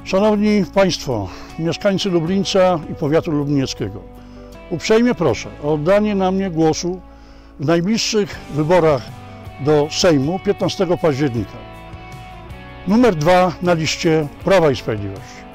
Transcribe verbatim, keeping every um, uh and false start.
Szanowni Państwo, mieszkańcy Lublińca i powiatu lublinieckiego, uprzejmie proszę o oddanie na mnie głosu w najbliższych wyborach do Sejmu piętnastego października. Numer dwa na liście Prawa i Sprawiedliwości.